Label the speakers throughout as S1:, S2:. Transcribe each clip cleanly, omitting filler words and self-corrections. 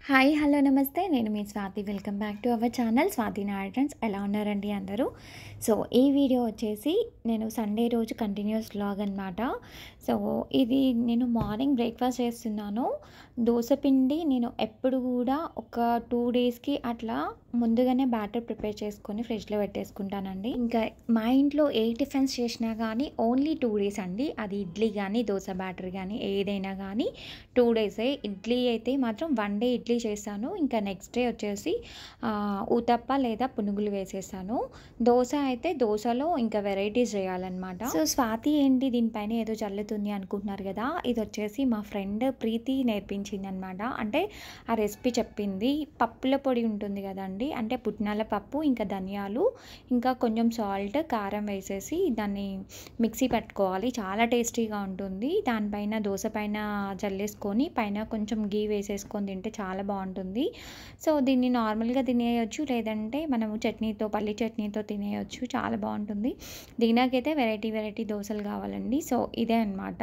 S1: Hi hello నమస్తే నేను మీ Swathi welcome back to our channel Swathi నారాయణస్. ఎలా ఉన్నారండి అందరూ? సో ఈ వీడియో వచ్చేసి నేను సండే రోజు కంటిన్యూస్ వ్లాగ్ అనమాట. సో ఇది నేను మార్నింగ్ బ్రేక్ఫాస్ట్ చేస్తున్నాను. దోశ పిండి నేను ఎప్పుడు కూడా ఒక 2 డేస్కి అట్లా ముందుగానే బ్యాటర్ ప్రిపేర్ చేసుకొని ఫ్రిడ్జ్లో పెట్టేసుకుంటానండి. ఇంకా మా ఇంట్లో ఏ టిఫిన్స్ చేసినా కానీ ఓన్లీ 2 డేస్ అండి. అది ఇడ్లీ కానీ దోశ బ్యాటర్ కానీ ఏదైనా కానీ 2 డేసే. ఇడ్లీ అయితే మాత్రం 1 డే ఇడ్లీ చేశాను. ఇంకా నెక్స్ట్ డే వచ్చేసి ఊతప్ప లేదా పునుగులు వేసేసాను. దోశ అయితే దోశలో ఇంకా వెరైటీస్ చేయాలన్నమాట. సో స్వాతి ఏంటి దీనిపైన ఏదో చల్లుతుంది అనుకుంటున్నారు కదా, ఇది వచ్చేసి మా ఫ్రెండ్ ప్రీతి నేర్పించింది అనమాట. అంటే ఆ రెసిపీ చెప్పింది. పప్పుల పొడి ఉంటుంది కదండి, అంటే పుట్నాల పప్పు ఇంకా ధనియాలు ఇంకా కొంచెం సాల్ట్ కారం వేసేసి దాన్ని మిక్సీ పట్టుకోవాలి. చాలా టేస్టీగా ఉంటుంది. దానిపైన దోశ పైన చల్లేసుకొని పైన కొంచెం గీ వేసేసుకొని తింటే చాలా బాగుంటుంది. సో దీన్ని నార్మల్గా తినేయచ్చు, లేదంటే మనము చట్నీతో పల్లి చట్నీతో తినేయచ్చు. చాలా బాగుంటుంది. దీనికైతే వెరైటీ దోశలు కావాలండి. సో ఇదే అనమాట.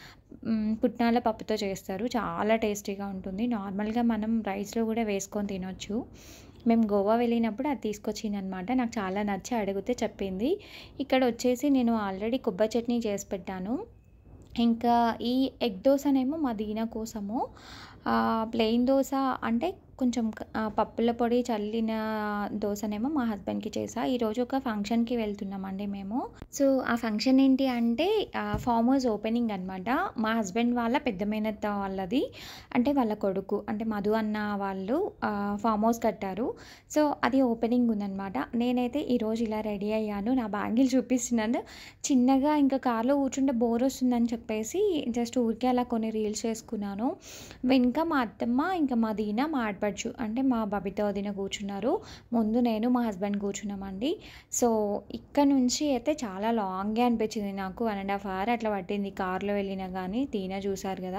S1: పుట్నాల పప్పుతో చేస్తారు. చాలా టేస్టీగా ఉంటుంది. నార్మల్గా మనం రైస్లో కూడా వేసుకొని తినొచ్చు. మేము గోవా వెళ్ళినప్పుడు అది తీసుకొచ్చిందనమాట. నాకు చాలా నచ్చి అడిగితే చెప్పింది. ఇక్కడ వచ్చేసి నేను ఆల్రెడీ కొబ్బరి చట్నీ చేసి పెట్టాను. ఇంకా ఈ ఎగ్ దోశనేమో మా దీనా కోసము, ప్లెయిన్ దోశ అంటే కొంచెం పప్పుల పొడి చల్లిన దోశనేమో మా హస్బెండ్కి చేసా. ఈరోజు ఒక ఫంక్షన్కి వెళ్తున్నామండి మేము. సో ఆ ఫంక్షన్ ఏంటి అంటే ఫామ్ హౌస్ ఓపెనింగ్ అనమాట. మా హస్బెండ్ వాళ్ళ పెద్ద మేనత్త వాళ్ళది, అంటే వాళ్ళ కొడుకు అంటే మధు అన్న వాళ్ళు ఫామ్ హౌస్ కట్టారు. సో అది ఓపెనింగ్ ఉందన్నమాట. నేనైతే ఈరోజు ఇలా రెడీ అయ్యాను. నా బ్యాంగిల్ చూపిస్తున్నాను. చిన్నగా ఇంకా కార్లో కూర్చుంటే బోర్ వస్తుందని చెప్పేసి జస్ట్ ఊరికే అలా కొన్ని రీల్స్ చేసుకున్నాను. వెనుక మా అత్తమ్మ ఇంకా మా దీనా మా ఆడపడుచు అంటే మా బబిత వదిన కూర్చున్నారు. ముందు నేను మా హస్బెండ్ కూర్చున్నామండి. సో ఇక్కడ నుంచి అయితే చాలా లాంగే అనిపించింది నాకు. 1.5 hours అట్లా పట్టింది కార్లో వెళ్ళినా కానీ. దీనా చూసారు కదా.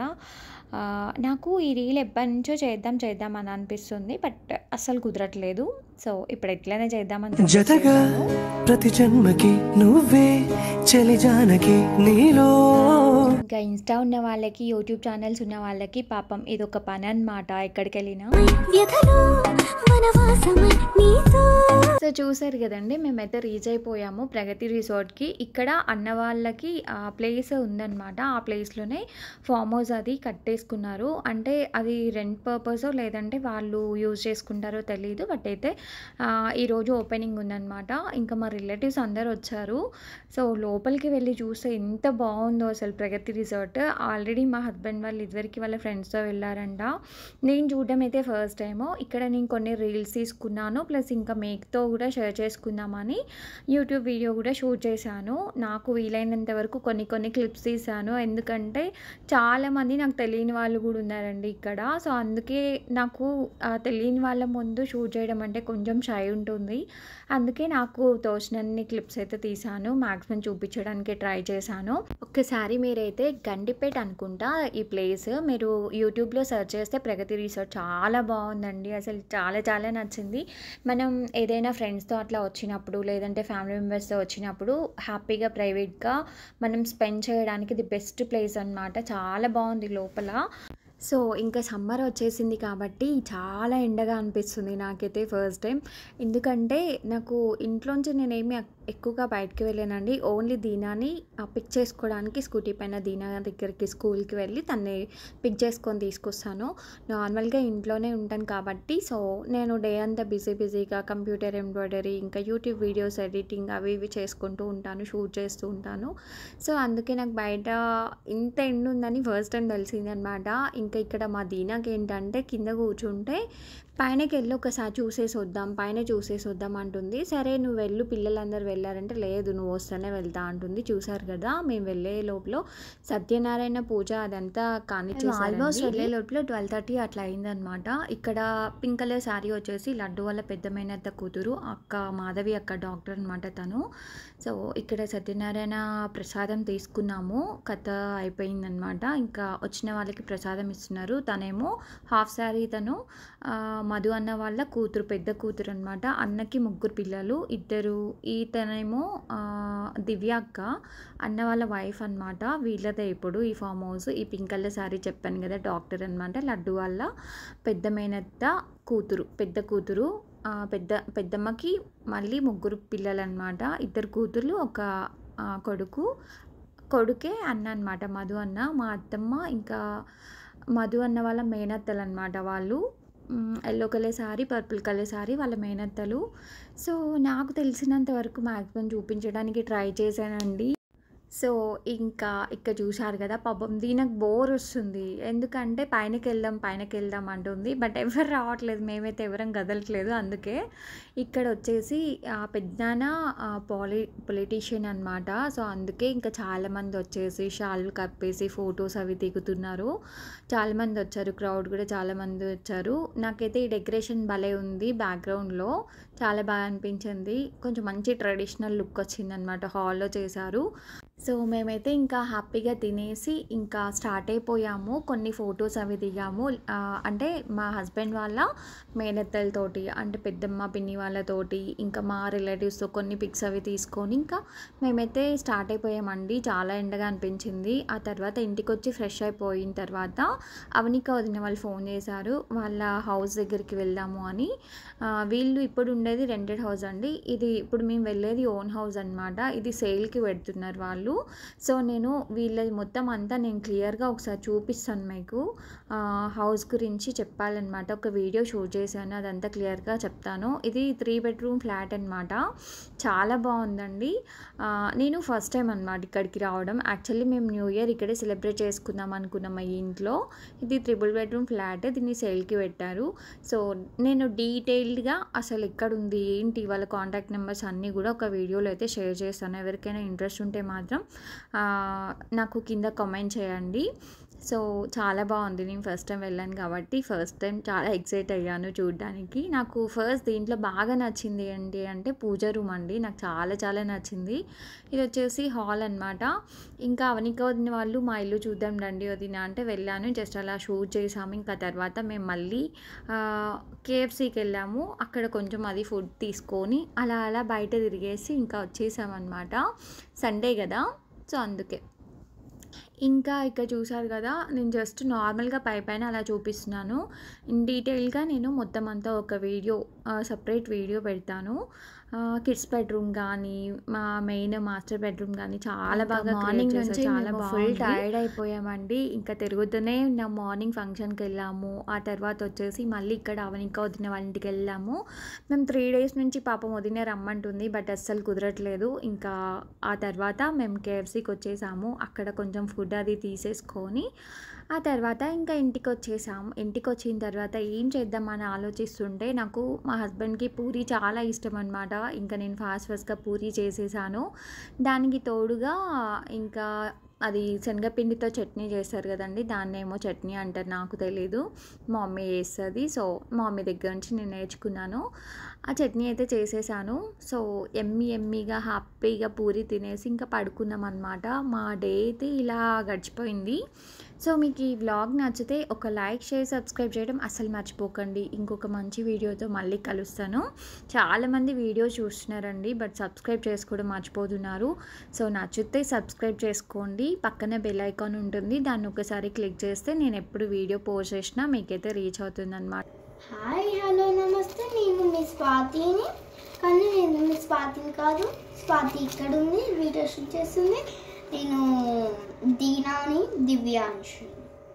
S1: నాకు ఈ రీల్ ఎప్పటి నుంచో చేద్దాం అని అనిపిస్తుంది, బట్ అస్సలు కుదరట్లేదు. సో ఇప్పుడు ఎట్లనే చేద్దామని
S2: జతగా ప్రతి జన్మకి నువ్వే చెలి జానకి నీలో.
S1: ఇంకా ఇన్స్టా ఉన్న వాళ్ళకి యూట్యూబ్ ఛానల్స్ ఉన్న వాళ్ళకి పాపం ఇది ఒక పని అనమాట. ఎక్కడికి వెళ్ళినా సో చూసారు కదండి, మేమైతే రీచ్ అయిపోయాము ప్రగతి రిసార్ట్కి. ఇక్కడ అన్న వాళ్ళకి ప్లేస్ ఉందన్నమాట. ఆ ప్లేస్లోనే ఫామ్ హౌస్ అది కట్టేసుకున్నారు. అంటే అది రెంట్ పర్పస్ లేదంటే వాళ్ళు యూజ్ చేసుకుంటారో తెలియదు, బట్ అయితే ఈరోజు ఓపెనింగ్ ఉందన్నమాట. ఇంకా మా రిలేటివ్స్ అందరు వచ్చారు. సో లోపలికి వెళ్ళి చూస్తే ఎంత బాగుందో అసలు ప్రగతి రిసార్ట్. ఆల్రెడీ మా హస్బెండ్ వాళ్ళు ఇదివరకు వాళ్ళ ఫ్రెండ్స్తో వెళ్ళారంట. నేను చూడడం అయితే ఫస్ట్ టైము. ఇక్కడ నేను కొన్ని రీల్స్ తీసుకున్నాను, ప్లస్ ఇంకా మేక్తో కూడా షేర్ చేసుకుందామని యూట్యూబ్ వీడియో కూడా షూట్ చేశాను. నాకు వీలైనంత వరకు కొన్ని క్లిప్స్ తీసాను. ఎందుకంటే చాలామంది నాకు తెలియని వాళ్ళు కూడా ఉన్నారండి ఇక్కడ. సో అందుకే నాకు తెలియని వాళ్ళ ముందు షూట్ చేయడం అంటే కొంచెం షై ఉంటుంది. అందుకే నాకు తోచినన్ని క్లిప్స్ అయితే తీసాను. మ్యాక్సిమం చూపించడానికి ట్రై చేశాను. ఒక్కసారి మీరైతే గండిపేట అనుకుంటా ఈ ప్లేస్, మీరు యూట్యూబ్లో సెర్చ్ చేస్తే ప్రగతి రిసార్ట్ చాలా బాగుందండి. అసలు చాలా నచ్చింది. మనం ఏదైనా ఫ్రెండ్స్తో అట్లా వచ్చినప్పుడు లేదంటే ఫ్యామిలీ మెంబర్స్తో వచ్చినప్పుడు హ్యాపీగా ప్రైవేట్గా మనం స్పెండ్ చేయడానికి ది బెస్ట్ ప్లేస్ అనమాట. చాలా బాగుంది లోపల. సో ఇంకా సమ్మర్ వచ్చేసింది కాబట్టి చాలా ఎండగా అనిపిస్తుంది నాకైతే ఫస్ట్ టైం. ఎందుకంటే నాకు ఇంట్లోంచి నేనేమి ఎక్కువగా బయటకు వెళ్ళానండి. ఓన్లీ దీనాని పిక్ చేసుకోవడానికి స్కూటీ పైన దీనా దగ్గరికి స్కూల్కి వెళ్ళి తన్ని పిక్ చేసుకొని తీసుకొస్తాను. నార్మల్గా ఇంట్లోనే ఉంటాను కాబట్టి సో నేను డే అంతా బిజీగా కంప్యూటర్ ఎంబ్రాయిడరీ ఇంకా యూట్యూబ్ వీడియోస్ ఎడిటింగ్ అవి ఇవి చేసుకుంటూ ఉంటాను, షూట్ చేస్తూ ఉంటాను. సో అందుకే నాకు బయట ఇంత ఎండ ఉందని ఫస్ట్ టైం తెలిసింది అనమాట. ఇంకా ఇక్కడ మా దీనాకి ఏంటంటే కింద కూర్చుంటే పైనకి వెళ్ళి ఒకసారి పైన చూసేసి వద్దాం అంటుంది. సరే నువ్వు వెళ్ళు, పిల్లలందరూ వెళ్ళారంటే లేదు నువ్వు వస్తేనే వెళ్తా అంటుంది. చూసారు కదా, మేము వెళ్ళే లోపల సత్యనారాయణ పూజ అదంతా కానీ ఆల్మోస్ట్ వెళ్ళే లోపల 12:30 అట్లా అయిందనమాట. ఇక్కడ పింక్ కలర్ శారీ వచ్చేసి లడ్డు వాళ్ళ పెద్ద మేనత్త కూతురు అక్క మాధవి అక్క, డాక్టర్ అనమాట తను. సో ఇక్కడ సత్యనారాయణ ప్రసాదం తీసుకున్నాము. కథ అయిపోయిందనమాట. ఇంకా వచ్చిన వాళ్ళకి ప్రసాదం ఇస్తున్నారు. తనేమో హాఫ్ శారీ, తను మధు అన్న వాళ్ళ కూతురు, పెద్ద కూతురు అనమాట. అన్నకి 3 పిల్లలు, 2 ఈతన తనేమో దివ్య అక్క, అన్న వాళ్ళ వైఫ్ అనమాట. వీళ్ళదే ఇప్పుడు ఈ ఫామ్ హౌస్. ఈ పింక్ కలర్ శారీ చెప్పాను కదా, డాక్టర్ అనమాట. లడ్డు వాళ్ళ పెద్ద మేనత్త కూతురు, పెద్ద కూతురు. పెద్దమ్మకి మళ్ళీ 3 పిల్లలు అనమాట. 2 కూతుర్లు, ఒక కొడుకే అన్న అనమాట, మధు అన్న. మా అత్తమ్మ ఇంకా మధు అన్న వాళ్ళ మేనత్తలు అనమాట వాళ్ళు. Yellow colour sari, purple colour sari వాళ్ళ మేనత్తలు. సో నాకు తెలిసినంత వరకు మ్యాక్సిమం చూపించడానికి ట్రై చేశానండి. సో ఇంకా ఇక్కడ చూశారు కదా, పాపం దీనికి బోర్ వస్తుంది. ఎందుకంటే పైనకి వెళ్దాం అంటుంది. బట్ ఎవరు రావట్లేదు, మేమైతే ఎవరం కదలట్లేదు. అందుకే ఇక్కడ వచ్చేసి పెద్దనాన్న పొలిటీషియన్ అనమాట. సో అందుకే ఇంకా చాలామంది వచ్చేసి షాళ్ళు కప్పేసి ఫొటోస్ అవి దిగుతున్నారు. చాలామంది వచ్చారు, క్రౌడ్ కూడా చాలామంది వచ్చారు. నాకైతే ఈ డెకరేషన్ భలే ఉంది, బ్యాక్గ్రౌండ్లో చాలా బాగా అనిపించింది. కొంచెం మంచి ట్రెడిషనల్ లుక్ వచ్చిందనమాట, హాల్లో చేశారు. సో మేమైతే ఇంకా హ్యాపీగా తినేసి ఇంకా స్టార్ట్ అయిపోయాము. కొన్ని ఫొటోస్ అవి దిగాము. అంటే మా హస్బెండ్ వాళ్ళ మేనత్తలతోటి, అంటే పెద్దమ్మ పిన్ని వాళ్ళతోటి, ఇంకా మా రిలేటివ్స్తో కొన్ని పిక్స్ అవి తీసుకొని ఇంకా మేమైతే స్టార్ట్ అయిపోయామండి. చాలా ఎండగా అనిపించింది. ఆ తర్వాత ఇంటికి వచ్చి ఫ్రెష్ అయిపోయిన తర్వాత అవనిక వదిన వాళ్ళు ఫోన్ చేశారు, వాళ్ళ హౌస్ దగ్గరికి వెళ్దాము అని. వీళ్ళు ఇప్పుడు ఉండేది రెంటెడ్ హౌస్ అండి. ఇది ఇప్పుడు మేము వెళ్ళేది ఓన్ హౌస్ అనమాట. ఇది సేల్కి పెడుతున్నారు వాళ్ళు. సో నేను వీళ్ళది మొత్తం అంతా నేను క్లియర్గా ఒకసారి చూపిస్తాను మీకు. హౌస్ గురించి చెప్పాలన్నమాట. ఒక వీడియో షూట్ చేశాను, అదంతా క్లియర్గా చెప్తాను. ఇది 3 బెడ్రూమ్ ఫ్లాట్ అనమాట. చాలా బాగుందండి. నేను ఫస్ట్ టైం అనమాట ఇక్కడికి రావడం. యాక్చువల్లీ మేము న్యూ ఇయర్ ఇక్కడే సెలబ్రేట్ చేసుకుందాం అనుకున్నాం ఈ ఇంట్లో. ఇది 3 బెడ్రూమ్ ఫ్లాట్, దీన్ని సేల్కి పెట్టారు. సో నేను డీటెయిల్డ్గా అసలు ఎక్కడుంది ఏంటి వాళ్ళ కాంటాక్ట్ నెంబర్స్ అన్నీ కూడా ఒక వీడియోలో అయితే షేర్ చేస్తాను. ఎవరికైనా ఇంట్రెస్ట్ ఉంటే మాత్రం నాకు కింద కామెంట్ చేయండి. సో చాలా బాగుంది. నేను ఫస్ట్ టైం వెళ్ళాను కాబట్టి ఫస్ట్ టైం చాలా ఎక్సైట్ అయ్యాను చూడడానికి. నాకు ఫస్ట్ దీంట్లో బాగా నచ్చింది ఏంటి అంటే పూజ రూమ్ అండి. నాకు చాలా నచ్చింది. ఇది వచ్చేసి హాల్ అనమాట. ఇంకా అవనిక వదిన వాళ్ళు మా ఇల్లు చూద్దాం రండి వదిన అంటే వెళ్ళాను. జస్ట్ అలా షూట్ చేసాము. ఇంకా తర్వాత మేము మళ్ళీ కేఎఫ్సీకి వెళ్ళాము. అక్కడ కొంచెం అది ఫుడ్ తీసుకొని అలా బయట తిరిగేసి ఇంకా వచ్చేసామన్నమాట. సండే కదా, సో అందుకే. ఇంకా ఇక్కడ చూసారు కదా, నేను జస్ట్ నార్మల్గా పైన అలా చూపిస్తున్నాను. ఇన్ డీటెయిల్గా నేను మొత్తం అంతా ఒక వీడియో, సపరేట్ వీడియో పెడతాను. కిడ్స్ బెడ్రూమ్ కానీ, మా మెయిన్ మాస్టర్ బెడ్రూమ్ కానీ చాలా బాగా మార్నింగ్ నుంచి చాలా ఫుల్ టైర్డ్ అయిపోయామండి. ఇంకా తిరుగుతూనే ఉన్నాం. మార్నింగ్ ఫంక్షన్కి వెళ్ళాము. ఆ తర్వాత వచ్చేసి మళ్ళీ ఇక్కడ అవనిక వదిన వాళ్ళ ఇంటికి వెళ్ళాము. మేము 3 days నుంచి పాపం వదిన రమ్మంటుంది, బట్ అస్సలు కుదరట్లేదు. ఇంకా ఆ తర్వాత మేము కేఎఫ్సీకి వచ్చేసాము. అక్కడ కొంచెం ఫుడ్ అది తీసేసుకొని ఆ తర్వాత ఇంకా ఇంటికి వచ్చేసాము. ఇంటికి వచ్చిన తర్వాత ఏం చేద్దామని ఆలోచిస్తుంటే నాకు మా హస్బెండ్కి పూరి చాలా ఇష్టం అనమాట. ఇంకా నేను ఫాస్ట్గా పూరి చేసేసాను. దానికి తోడుగా ఇంకా అది శనగపిండితో చట్నీ చేస్తారు కదండి, దాన్ని ఏమో చట్నీ అంటారు, నాకు తెలీదు. మా మమ్మీ చేస్తుంది. సో మా మమ్మీ దగ్గర నుంచి నేను నేర్చుకున్నాను. ఆ చట్నీ అయితే చేసేసాను. సో ఎమ్మీగా హ్యాపీగా పూరి తినేసి ఇంకా పడుకున్నాం అనమాట. మా డే అయితే ఇలా గడిచిపోయింది. సో మీకు ఈ వ్లాగ్ నచ్చితే ఒక లైక్, షేర్, సబ్స్క్రైబ్ చేయడం అస్సలు మర్చిపోకండి. ఇంకొక మంచి వీడియోతో మళ్ళీ కలుస్తాను. చాలామంది వీడియో చూస్తున్నారండి, బట్ సబ్స్క్రైబ్ చేసుకోవడం మర్చిపోతున్నారు. సో నచ్చితే సబ్స్క్రైబ్ చేసుకోండి. పక్కన బెల్ ఐకాన్ ఉంటుంది, దాన్ని ఒకసారి క్లిక్ చేస్తే నేను ఎప్పుడు వీడియో పోస్ట్ చేసినా మీకైతే రీచ్ అవుతుంది అన్నమాట.
S3: హాయ్, హలో, నమస్తే. నేను మీ స్వాతిని, కానీ నేను మీ స్వాతిని కాదు. స్వాతి ఇక్కడ ఉంది, వీడియో షూట్ చేస్తుంది. నేను దీనాని, దివ్యాంశు.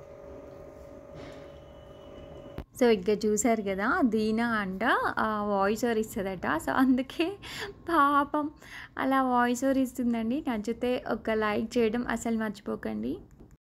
S1: సో ఇక్కడ చూసారు కదా, దీనా అంట వాయిస్ ఓవర్ ఇస్తుందట. సో అందుకే పాపం అలా వాయిస్ ఓవర్ ఇస్తుందండి. నచ్చితే ఒక లైక్ చేయడం అసలు మర్చిపోకండి.